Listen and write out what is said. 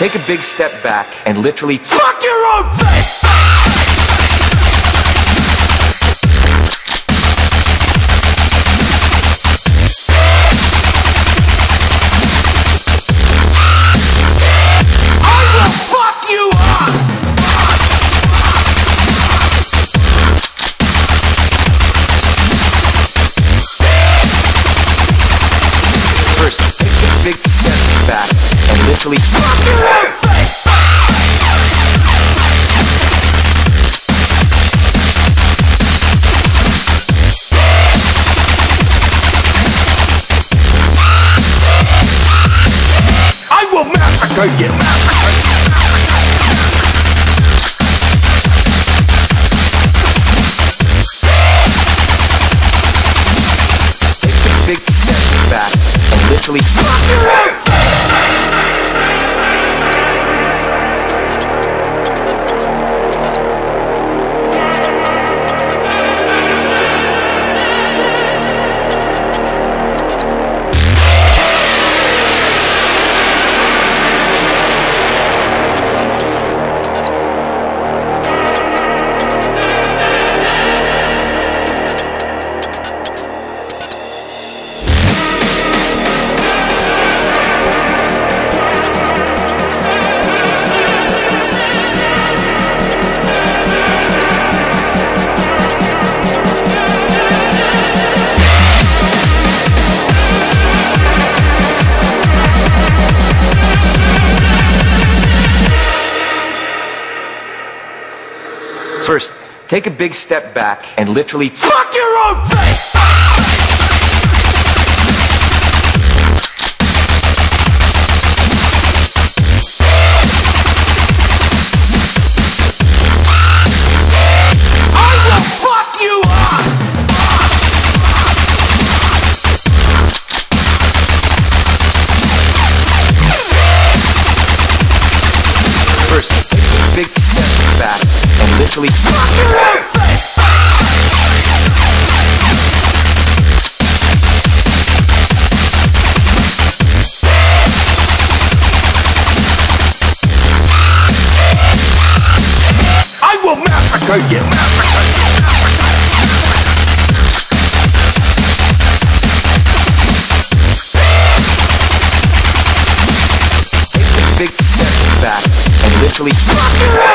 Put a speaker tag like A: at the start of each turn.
A: take a big step back and literally fuck your own face! Big step back and literally fuck your own face! I will massacre you! Take a big step back and literally fuck your own face! First, take a big step back and literally fuck your own face! I will fuck you up! First, take a big step back and literally fuck your own face! I will massacre you! Take a big step back and literally fuck your own face!